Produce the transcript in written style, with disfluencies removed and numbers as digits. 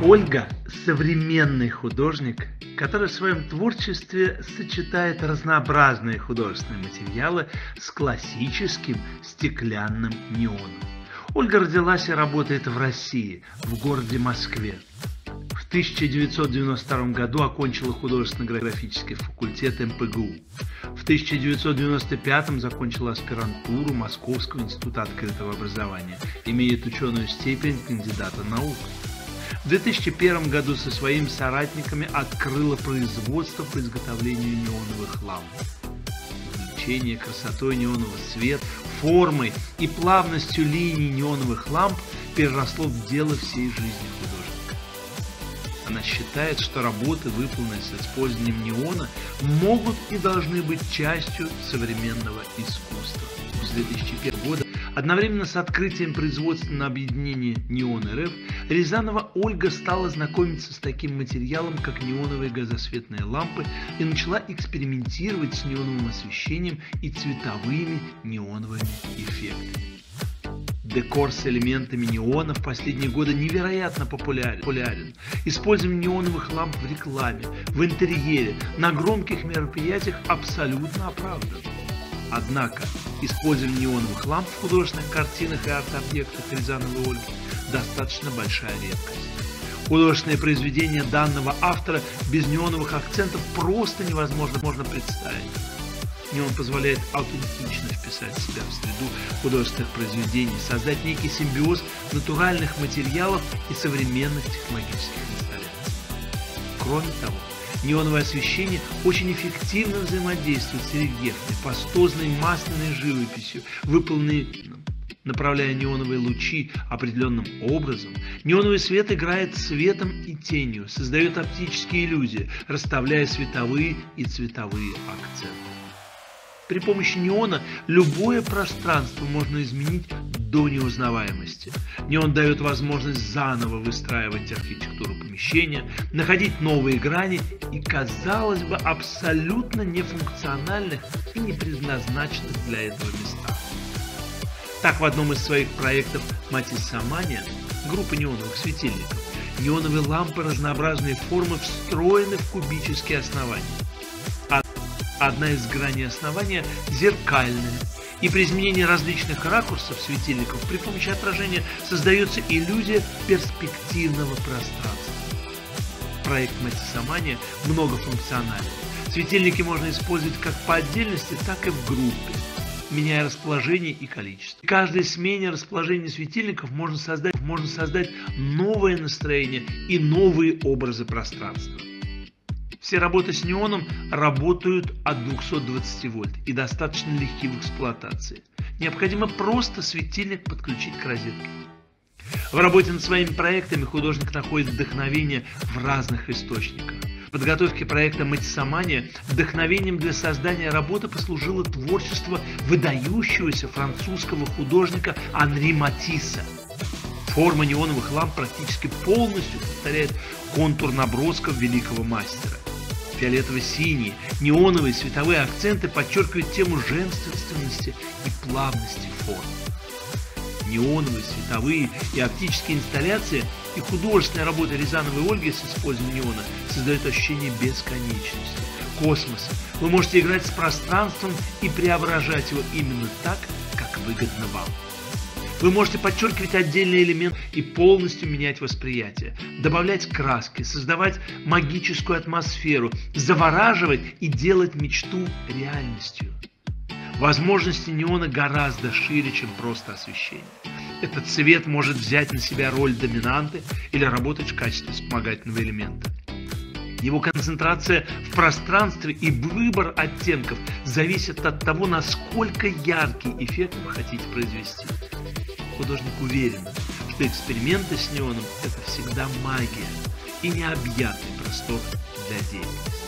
Ольга – современный художник, который в своем творчестве сочетает разнообразные художественные материалы с классическим стеклянным неоном. Ольга родилась и работает в России, в городе Москве. В 1992 году окончила художественно-графический факультет МПГУ. В 1995 закончила аспирантуру Московского института открытого образования, имеет ученую степень кандидата наук. В 2001 году со своими соратниками открыла производство по изготовлению неоновых ламп. Увлечение красотой неонового света, формой и плавностью линий неоновых ламп переросло в дело всей жизни художника. Она считает, что работы, выполненные с использованием неона, могут и должны быть частью современного искусства. С 2001 года, одновременно с открытием производственного объединения «Неон РФ», Рязанова Ольга стала знакомиться с таким материалом, как неоновые газосветные лампы, и начала экспериментировать с неоновым освещением и цветовыми неоновыми эффектами. Декор с элементами неона в последние годы невероятно популярен. Использование неоновых ламп в рекламе, в интерьере, на громких мероприятиях абсолютно оправдано. Однако использование неоновых ламп в художественных картинах и арт-объектах Рязановой Ольги достаточно большая редкость. Художественные произведения данного автора без неоновых акцентов просто невозможно представить. Неон позволяет аутентично вписать себя в среду художественных произведений, создать некий симбиоз натуральных материалов и современных технологических инсталляций. Кроме того, неоновое освещение очень эффективно взаимодействует с рельефной, пастозной, масляной живописью, выполненной, направляя неоновые лучи определенным образом. Неоновый свет играет цветом и тенью, создает оптические иллюзии, расставляя световые и цветовые акценты. При помощи неона любое пространство можно изменить до неузнаваемости. Неон дает возможность заново выстраивать архитектуру помещения, находить новые грани и, казалось бы, абсолютно нефункциональных и не предназначенных для этого местах. Так, в одном из своих проектов «Матисса Мания» группа неоновых светильников, неоновые лампы разнообразной формы встроены в кубические основания. Одна из граней основания зеркальная, и при изменении различных ракурсов светильников при помощи отражения создается иллюзия перспективного пространства. Проект «Матисса Мания» многофункционален. Светильники можно использовать как по отдельности, так и в группе, меняя расположение и количество. При каждой смене расположения светильников можно создать новое настроение и новые образы пространства. Все работы с неоном работают от 220 вольт и достаточно легки в эксплуатации. Необходимо просто светильник подключить к розетке. В работе над своими проектами художник находит вдохновение в разных источниках. В подготовке проекта «Матисса Мания» вдохновением для создания работы послужило творчество выдающегося французского художника Анри Матисса. Форма неоновых ламп практически полностью повторяет контур набросков великого мастера. Фиолетово-синие, неоновые световые акценты подчеркивают тему женственности и плавности форм. Неоновые, световые и оптические инсталляции и художественная работа Рязановой Ольги с использованием неона создают ощущение бесконечности, космоса. Вы можете играть с пространством и преображать его именно так, как выгодно вам. Вы можете подчеркивать отдельные элементы и полностью менять восприятие, добавлять краски, создавать магическую атмосферу, завораживать и делать мечту реальностью. Возможности неона гораздо шире, чем просто освещение. Этот цвет может взять на себя роль доминанты или работать в качестве вспомогательного элемента. Его концентрация в пространстве и выбор оттенков зависят от того, насколько яркий эффект вы хотите произвести. Художник уверен, что эксперименты с неоном – это всегда магия и необъятный простор для деятельности.